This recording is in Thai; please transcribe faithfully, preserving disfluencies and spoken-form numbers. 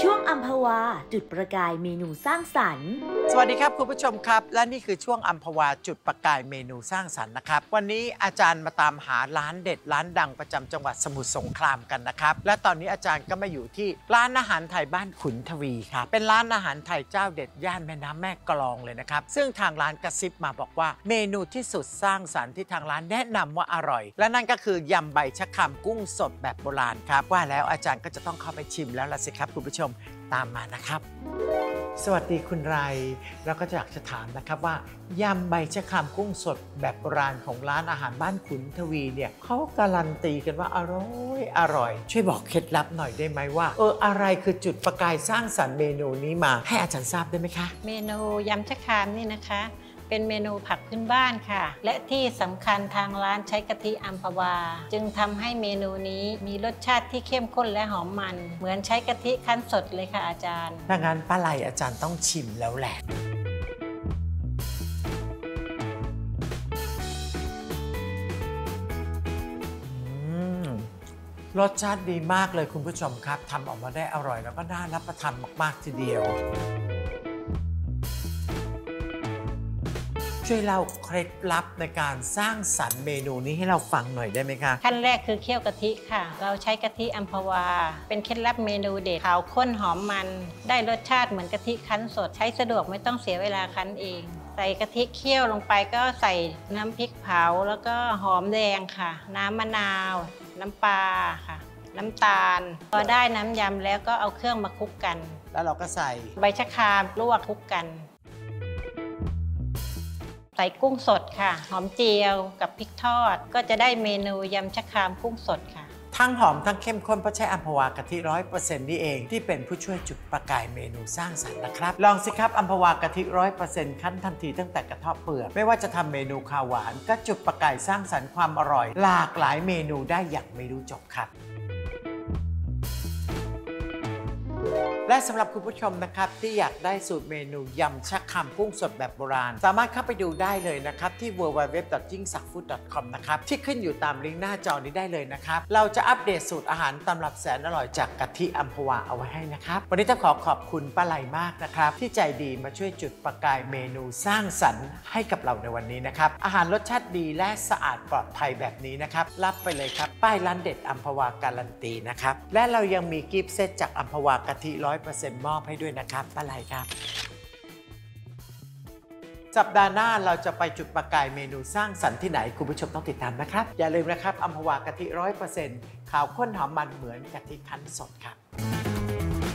ช่วงอัมพวาจุดประกายเมนูสร้างสรรค์สวัสดีครับคุณผู้ชมครับและนี่คือช่วงอัมพวาจุดประกายเมนูสร้างสรรค์นะครับวันนี้อาจารย์มาตามหาร้านเด็ดร้านดังประจำจังหวัดสมุทรสงครามกันนะครับและตอนนี้อาจารย์ก็มาอยู่ที่ร้านอาหารไทยบ้านขุนทวีครับเป็นร้านอาหารไทยเจ้าเด็ดย่านแม่น้ำแม่กลองเลยนะครับซึ่งทางร้านกระซิบมาบอกว่าเมนูที่สุดสร้างสรรค์ที่ทางร้านแนะนำว่าอร่อยและนั่นก็คือยำใบชะครามกุ้งสดแบบโบราณครับว่าแล้วอาจารย์ก็จะต้องเข้าไปชิมแล้วล่ะสิครับคุณผู้ชมตามมานะครับสวัสดีคุณไรเราก็อยากจะถามนะครับว่ายำใบชะครามกุ้งสดแบบโบราณของร้านอาหารบ้านขุนทวีเนี่ยเขาการันตีกันว่าอร่อยอร่อยช่วยบอกเคล็ดลับหน่อยได้ไหมว่าเอออะไรคือจุดประกายสร้างสรรค์เมนูนี้มาให้อาจารย์ทราบได้ไหมคะเมนูยำชะครามนี่นะคะเป็นเมนูผักพื้นบ้านค่ะและที่สำคัญทางร้านใช้กะทิอัมพวาจึงทำให้เมนูนี้มีรสชาติที่เข้มข้นและหอมมันเหมือนใช้กะทิคั้นสดเลยค่ะอาจารย์ถ้างั้นป้าไลอาจารย์ต้องชิมแล้วแหละรสชาติดีมากเลยคุณผู้ชมครับทำออกมาได้อร่อยแล้วก็น่ารับประทานมากๆทีเดียวช่วยเล่าเคล็ดลับในการสร้างสรรค์เมนูนี้ให้เราฟังหน่อยได้ไหมคะขั้นแรกคือเคี่ยวกะทิค่ะเราใช้กะทิอัมพวาเป็นเคล็ดลับเมนูเด็ดขาวข้นหอมมันได้รสชาติเหมือนกะทิคั้นสดใช้สะดวกไม่ต้องเสียเวลาคั้นเองใส่กะทิเคี่ยวลงไปก็ใส่น้ำพริกเผาแล้วก็หอมแดงค่ะน้ำมะนาวน้ำปลาค่ะน้ำตาลพอได้น้ำยำแล้วก็เอาเครื่องมาคลุกกันแล้วเราก็ใส่ใบชะครามลวกคลุกกันใส่กุ้งสดค่ะหอมเจียวกับพริกทอดก็จะได้เมนูยำชะครามกุ้งสดค่ะทั้งหอมทั้งเข้มข้นเพราะใช้อัมพวากะทิร้อยเปอร์เซ็นต์นี่เองที่เป็นผู้ช่วยจุดประกายเมนูสร้างสรรค์นะครับลองสิครับอัมพวากะทิร้อยเปอร์เซ็นต์คั้นทันทีตั้งแต่กระเทาะเปลือกไม่ว่าจะทำเมนูข้าวหวานก็จุดประกายสร้างสรรค์ความอร่อยหลากหลายเมนูได้อย่างไม่รู้จบครับและสำหรับคุณผู้ชมนะครับที่อยากได้สูตรเมนูยำชะครามกุ้งสดแบบโบราณสามารถเข้าไปดูได้เลยนะครับที่ ดับเบิลยู ดับเบิลยู ดับเบิลยู ดอท ยิ่งศักดิ์ฟู้ด ดอท คอม นะครับที่ขึ้นอยู่ตามลิงก์หน้าจอนี้ได้เลยนะครับเราจะอัปเดตสูตรอาหารตำรับแสนอร่อยจากกะทิอัมพวาเอาไว้ให้นะครับวันนี้ต้องขอขอบคุณป้าไลมากนะครับที่ใจดีมาช่วยจุดประกายเมนูสร้างสรรค์ให้กับเราในวันนี้นะครับอาหารรสชาติดีและสะอาดปลอดภัยแบบนี้นะครับรับไปเลยครับป้ายร้านเด็ดอัมพวาการันตีนะครับและเรายังมีกิฟต์เซตจากอัมพวากะทิร้อยเปอร์เซ็นต์มอบให้ด้วยนะครับป้าไลครับสัปดาห์หน้าเราจะไปจุดประกายเมนูสร้างสรรค์ที่ไหนคุณผู้ชมต้องติดตามนะครับอย่าลืมนะครับอัมพวากะทิร้อยเปอร์เซ็นต์ขาวข้นหอมมันเหมือนกะทิคั้นสดครับ